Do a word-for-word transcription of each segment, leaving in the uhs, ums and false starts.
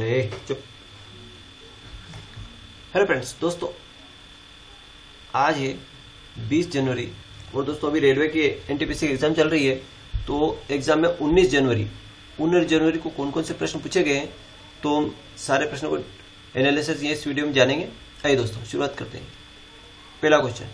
अरे चुप। Hello friends, दोस्तों आज है बीस जनवरी और दोस्तों अभी रेलवे की एनटीपीसी एग्जाम चल रही है। तो एग्जाम में उन्नीस जनवरी उन्नीस जनवरी को कौन कौन से प्रश्न पूछे गए हैं, तो सारे प्रश्नों को एनालिसिस ये इस वीडियो में जानेंगे। आइए दोस्तों शुरुआत करते हैं। पहला क्वेश्चन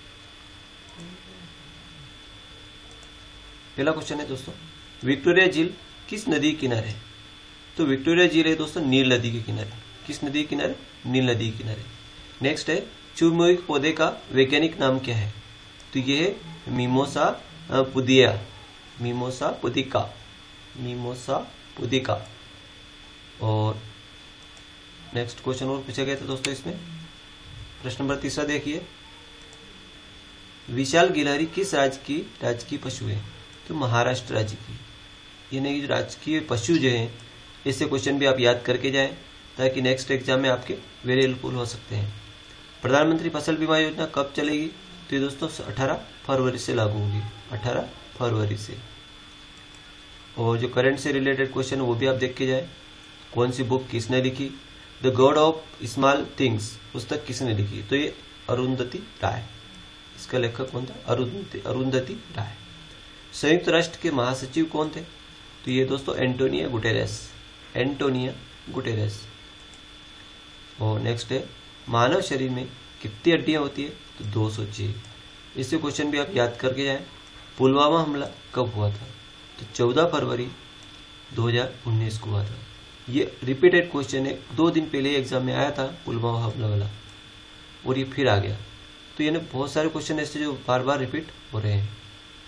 पहला क्वेश्चन है दोस्तों, विक्टोरिया झील किस नदी के किनारे है? तो विक्टोरिया झील है दोस्तों नील नदी के किनारे। किस नदी के किनारे? नील नदी के किनारे। नेक्स्ट है, चुरमुई पौधे का वैज्ञानिक नाम क्या है? तो ये है mimosa pudica, mimosa pudica, mimosa pudica. और नेक्स्ट क्वेश्चन और पूछा गया था दोस्तों इसमें। प्रश्न नंबर तीसरा देखिए, विशाल गिलहरी किस राज्य की राजकीय पशु है? तो महाराष्ट्र राज्य की। यानी कि राजकीय पशु जो है, ऐसे क्वेश्चन भी आप याद करके जाएं ताकि नेक्स्ट एग्जाम में आपके वेरी हेल्पफुल हो सकते हैं। प्रधानमंत्री फसल बीमा योजना कब चलेगी? तो ये दोस्तों अठारह फरवरी से लागू होगी, अठारह फरवरी से। और जो करंट से रिलेटेड क्वेश्चन है वो भी आप देख के जाए। कौन सी बुक किसने लिखी? The God of small things पुस्तक किसने लिखी? तो ये अरुंधति राय। इसका लेखक कौन था? अरुंधति अरुंधति राय। संयुक्त राष्ट्र के महासचिव कौन थे? तो ये दोस्तों एंटोनियो गुटेरेस, एंटोनियो गुटेरेस। और नेक्स्ट है, मानव शरीर में कितनी हड्डियां होती है? तो दो सौ छह। इससे क्वेश्चन भी आप याद करके जाएं। पुलवामा हमला कब हुआ था? तो चौदह फरवरी दो हज़ार उन्नीस को हुआ था। ये रिपीटेड क्वेश्चन है, दो दिन पहले एग्जाम में आया था पुलवामा हमला वाला और ये फिर आ गया। तो यानी बहुत सारे क्वेश्चन ऐसे जो बार बार रिपीट हो रहे हैं।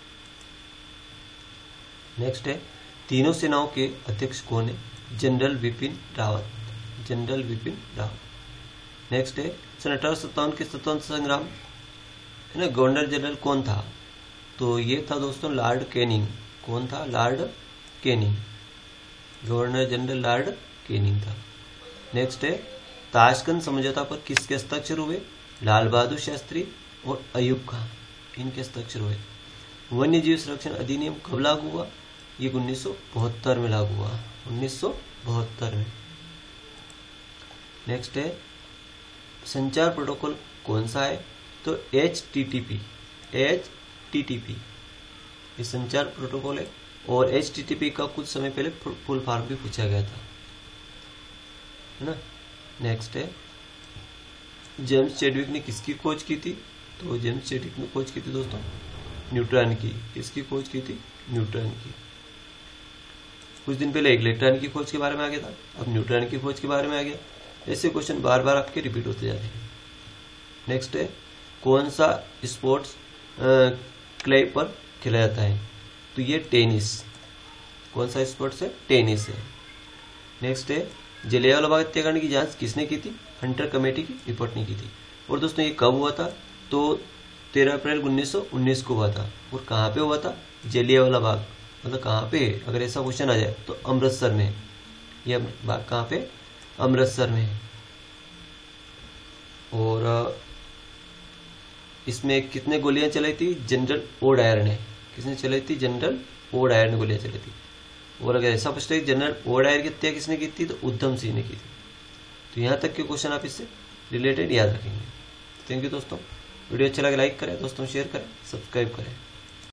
नेक्स्ट है, तीनों सेनाओं के अध्यक्ष कौन है? General Vipin Rawat, general Vipin Rawat. Next है, सन अठारह सौ सत्तावन के स्वतंत्र संग्राम है ना, गवर्नर जनरल कौन था? तो ये था दोस्तों लॉर्ड कैनिंग। कौन था? Lord Canning. Governor general lord Canning था। नेक्स्ट है, ताशकंद समझौता पर किसके हस्ताक्षर हुए? लाल बहादुर शास्त्री और अयूब खान, इनके हस्ताक्षर हुए। वन्य जीव संरक्षण अधिनियम कब लागू हुआ? ये उन्नीस सौ बहत्तर में लागू हुआ, उन्नीस सौ बहत्तर में। नेक्स्ट है, संचार प्रोटोकॉल कौन सा है? तो H T T P, H T T P ये संचार प्रोटोकॉल है। और एच टी टी पी का कुछ समय पहले फुल फॉर्म भी पूछा गया था, है ना। नेक्स्ट है, जेम्स चैडविक ने किसकी खोज की थी? तो जेम्स चैडविक ने खोज की थी दोस्तों न्यूट्रॉन की। किसकी खोज की थी? न्यूट्रॉन की। कुछ दिन पहले एक इलेक्ट्रॉन की खोज के बारे में आ गया था, अब न्यूट्रॉन की खोज के बारे में आ गया। ऐसे क्वेश्चन बार बार आपके रिपीट होते जाते हैं। नेक्स्ट है, कौन सा स्पोर्ट्स क्ले पर खेला जाता है? तो ये टेनिस। कौन सा स्पोर्ट्स है? टेनिस है। नेक्स्ट है, जलियांवाला बाग हत्याकांड की जांच किसने की थी? हंटर कमेटी की रिपोर्ट ने की थी। और दोस्तों ये कब हुआ था? तो तेरह अप्रैल उन्नीस सौ उन्नीस को हुआ था। और कहाँ पे हुआ था? जलियांवाला बाग। मतलब कहाँ पे? अगर ऐसा क्वेश्चन आ जाए तो अमृतसर में। यह बाग कहाँ पे? अमृतसर में। और इसमें कितने गोलियां चलाई थी? जनरल ओ डायर ने। किसने चलाई थी? जनरल ओ डायर ने गोलियां चलाई थी। और अगर ऐसा पूछते हैं जनरल ओ डायर की हत्या किसने की थी? तो उधम सिंह ने की थी। तो यहाँ तक के क्वेश्चन आप इससे रिलेटेड याद रखेंगे। थैंक यू दोस्तों। वीडियो अच्छा लगे लाइक करें, दोस्तों शेयर करें, सब्सक्राइब करें।